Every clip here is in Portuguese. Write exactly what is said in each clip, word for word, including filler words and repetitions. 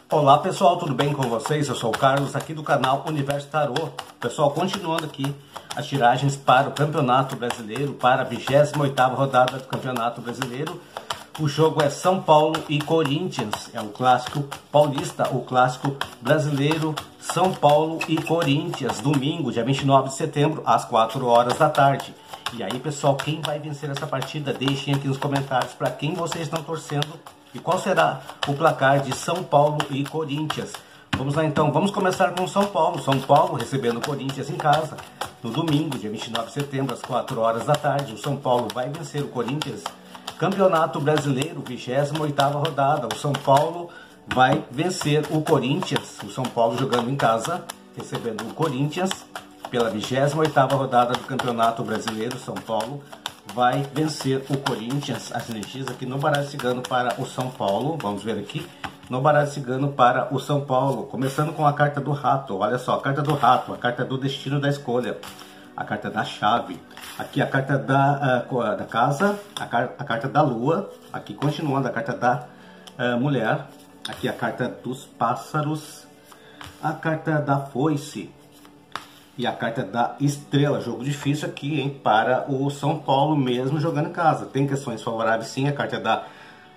Olá pessoal, tudo bem com vocês? Eu sou o Carlos aqui do canal Universo Tarô. Pessoal, continuando aqui as tiragens para o Campeonato Brasileiro, para a vigésima oitava rodada do Campeonato Brasileiro. O jogo é São Paulo e Corinthians, é o clássico paulista, o clássico brasileiro, São Paulo e Corinthians, domingo, dia vinte e nove de setembro, às quatro horas da tarde. E aí pessoal, quem vai vencer essa partida? Deixem aqui nos comentários para quem vocês estão torcendo e qual será o placar de São Paulo e Corinthians. Vamos lá então, vamos começar com São Paulo. São Paulo recebendo o Corinthians em casa, no domingo, dia vinte e nove de setembro, às quatro horas da tarde. O São Paulo vai vencer o Corinthians. Campeonato Brasileiro, vigésima oitava rodada. O São Paulo vai vencer o Corinthians. O São Paulo jogando em casa, recebendo o Corinthians pela vigésima oitava rodada do Campeonato Brasileiro. São Paulo vai vencer o Corinthians. As energias aqui no baralho cigano para o São Paulo. Vamos ver aqui no baralho cigano para o São Paulo. Começando com a carta do rato. Olha só, a carta do rato, a carta do destino da escolha, a carta da chave. Aqui a carta da, uh, da casa, a, car a carta da lua. Aqui continuando a carta da uh, mulher. Aqui a carta dos pássaros, a carta da foice e a carta da estrela. Jogo difícil aqui, hein, para o São Paulo mesmo jogando em casa. Tem questões favoráveis sim, a carta da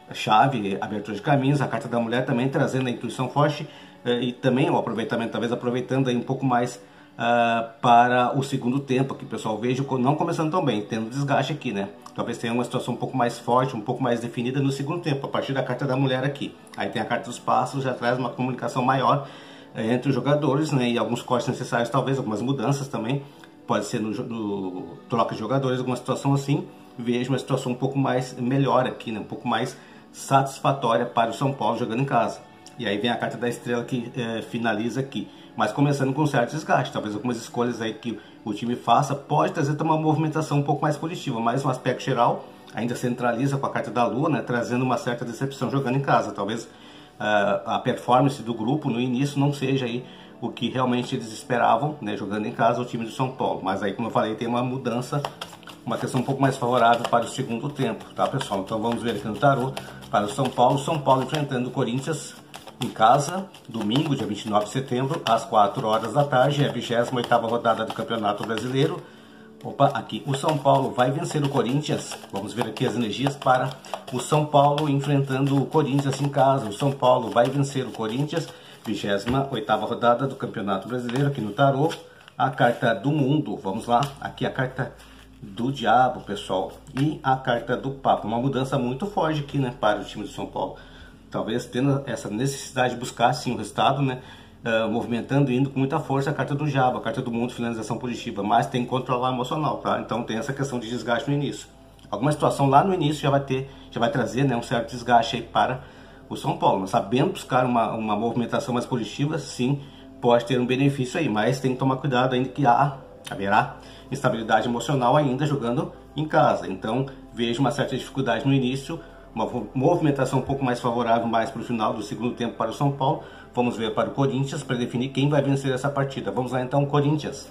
chave, abertura de caminhos, a carta da mulher também trazendo a intuição forte eh, e também o aproveitamento, talvez aproveitando aí um pouco mais uh, para o segundo tempo aqui, pessoal. Vejo não começando tão bem, tendo desgaste aqui, né? Talvez tenha uma situação um pouco mais forte, um pouco mais definida no segundo tempo, a partir da carta da mulher aqui. Aí tem a carta dos passos, já traz uma comunicação maior entre os jogadores, né, e alguns cortes necessários, talvez algumas mudanças também, pode ser no, no troca de jogadores, alguma situação assim. Vejo uma situação um pouco mais melhor aqui, né, um pouco mais satisfatória para o São Paulo jogando em casa. E aí vem a carta da estrela que é, finaliza aqui, mas começando com um certo desgaste, talvez algumas escolhas aí que o time faça, pode trazer uma movimentação um pouco mais positiva, mas um aspecto geral ainda centraliza com a carta da lua, né, trazendo uma certa decepção jogando em casa. Talvez Uh, a performance do grupo no início não seja aí o que realmente eles esperavam, né, jogando em casa o time do São Paulo. Mas aí, como eu falei, tem uma mudança, uma questão um pouco mais favorável para o segundo tempo, tá pessoal? Então vamos ver aqui no tarô para o São Paulo. São Paulo enfrentando o Corinthians em casa, domingo, dia vinte e nove de setembro, às quatro horas da tarde. É a vigésima oitava rodada do Campeonato Brasileiro. Opa, aqui o São Paulo vai vencer o Corinthians. Vamos ver aqui as energias para o São Paulo enfrentando o Corinthians em casa. O São Paulo vai vencer o Corinthians, vigésima oitava rodada do Campeonato Brasileiro aqui no tarô. A carta do mundo, vamos lá, aqui a carta do diabo, pessoal, e a carta do papa. Uma mudança muito forte aqui, né, para o time do São Paulo. Talvez tendo essa necessidade de buscar sim o resultado, né, Uh, movimentando e indo com muita força a carta do diabo, a carta do mundo, finalização positiva, mas tem que controlar emocional, tá? Então tem essa questão de desgaste no início. Alguma situação lá no início já vai ter, já vai trazer, né, um certo desgaste aí para o São Paulo. Mas sabendo buscar uma, uma movimentação mais positiva, sim, pode ter um benefício aí, mas tem que tomar cuidado ainda que há, haverá instabilidade emocional ainda jogando em casa. Então vejo uma certa dificuldade no início, uma movimentação um pouco mais favorável mais para o final do segundo tempo para o São Paulo. Vamos ver para o Corinthians para definir quem vai vencer essa partida. Vamos lá então, Corinthians.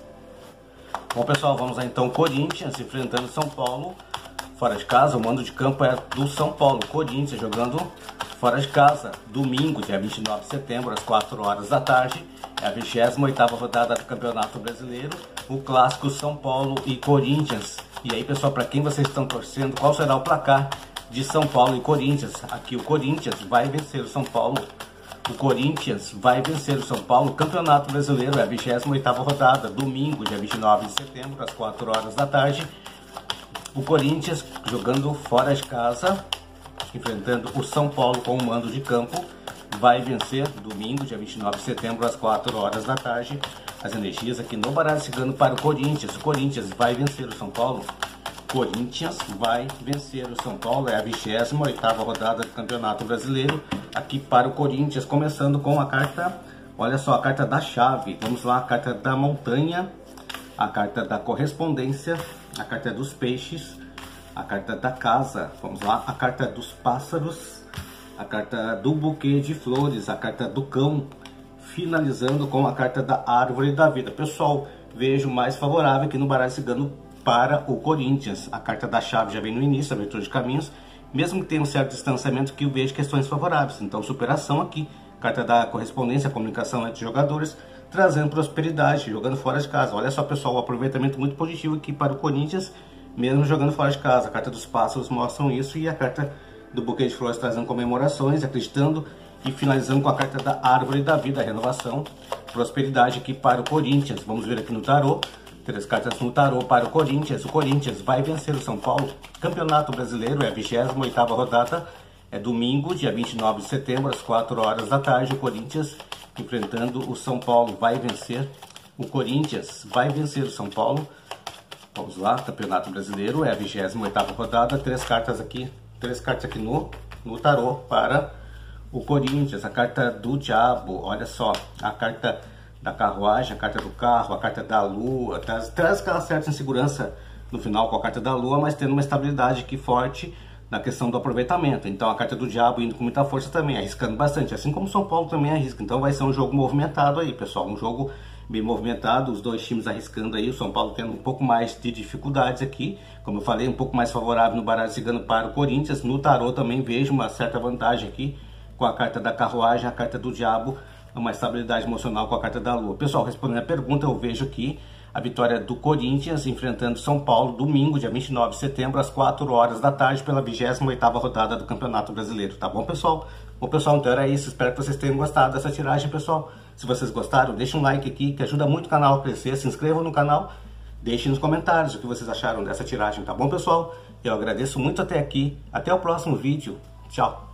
Bom pessoal, vamos lá então, Corinthians enfrentando São Paulo fora de casa. O mando de campo é do São Paulo. Corinthians jogando fora de casa, domingo, dia vinte e nove de setembro, às quatro horas da tarde. É a vigésima oitava rodada do Campeonato Brasileiro. O clássico São Paulo e Corinthians. E aí pessoal, para quem vocês estão torcendo, qual será o placar de São Paulo e Corinthians? Aqui o Corinthians vai vencer o São Paulo. O Corinthians vai vencer o São Paulo. Campeonato Brasileiro é a vigésima oitava rodada, domingo, dia vinte e nove de setembro, às quatro horas da tarde. O Corinthians jogando fora de casa, enfrentando o São Paulo com o mando de campo, vai vencer domingo, dia vinte e nove de setembro, às quatro horas da tarde. As energias aqui no baralho cigano para o Corinthians. O Corinthians vai vencer o São Paulo. Corinthians vai vencer o São Paulo, é a vigésima oitava rodada do Campeonato Brasileiro, aqui para o Corinthians, começando com a carta, olha só, a carta da chave. Vamos lá, a carta da montanha, a carta da correspondência, a carta dos peixes, a carta da casa, vamos lá, a carta dos pássaros, a carta do buquê de flores, a carta do cão, finalizando com a carta da árvore da vida. Pessoal, vejo mais favorável aqui no baralho cigano para o Corinthians. A carta da chave já vem no início, abertura de caminhos, mesmo que tenha um certo distanciamento, que eu vejo questões favoráveis. Então superação aqui carta da correspondência, comunicação entre jogadores, trazendo prosperidade, jogando fora de casa. Olha só, pessoal, o aproveitamento muito positivo aqui para o Corinthians, mesmo jogando fora de casa. A carta dos pássaros mostram isso, e a carta do buquê de flores trazendo comemorações, acreditando, e finalizando com a carta da árvore da vida, renovação, prosperidade aqui para o Corinthians. Vamos ver aqui no tarô. Três cartas no tarô para o Corinthians. O Corinthians vai vencer o São Paulo. Campeonato Brasileiro é a vigésima oitava rodada. É domingo, dia vinte e nove de setembro, às quatro horas da tarde. O Corinthians enfrentando o São Paulo. Vai vencer o Corinthians. Vai vencer o São Paulo. Vamos lá, Campeonato Brasileiro é a vigésima oitava rodada. Três cartas aqui. Três cartas aqui no, no tarô para o Corinthians. A carta do diabo. Olha só, a carta da carruagem, a carta do carro, a carta da lua, traz, traz aquela certa insegurança no final com a carta da lua, mas tendo uma estabilidade aqui forte na questão do aproveitamento. Então a carta do diabo indo com muita força também, arriscando bastante, assim como o São Paulo também arrisca. Então vai ser um jogo movimentado aí, pessoal, um jogo bem movimentado, os dois times arriscando aí, o São Paulo tendo um pouco mais de dificuldades aqui, como eu falei, um pouco mais favorável no baralho cigano para o Corinthians. No tarô também vejo uma certa vantagem aqui com a carta da carruagem, a carta do diabo, uma estabilidade emocional com a carta da lua. Pessoal, respondendo a pergunta, eu vejo aqui a vitória do Corinthians enfrentando São Paulo, domingo, dia vinte e nove de setembro, às quatro horas da tarde, pela vigésima oitava rodada do Campeonato Brasileiro. Tá bom, pessoal? Bom, pessoal, então era isso. Espero que vocês tenham gostado dessa tiragem, pessoal. Se vocês gostaram, deixem um like aqui, que ajuda muito o canal a crescer. Se inscrevam no canal, deixem nos comentários o que vocês acharam dessa tiragem, tá bom, pessoal? Eu agradeço muito até aqui. Até o próximo vídeo. Tchau!